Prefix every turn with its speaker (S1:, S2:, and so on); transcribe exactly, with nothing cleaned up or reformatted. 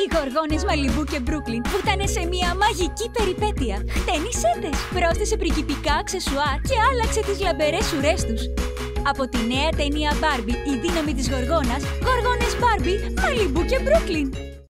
S1: Οι γοργόνες Μαλιμπού και Μπρούκλιν βούτανε σε μια μαγική περιπέτεια. Χτένισέ τες, πρόσθεσε πριγκιπικά αξεσουάρ και άλλαξε τις λαμπερές ουρές τους. Από τη νέα ταινία Barbie, η δύναμη της γοργόνας, γοργόνες Barbie, Μαλιμπού και Μπρούκλιν.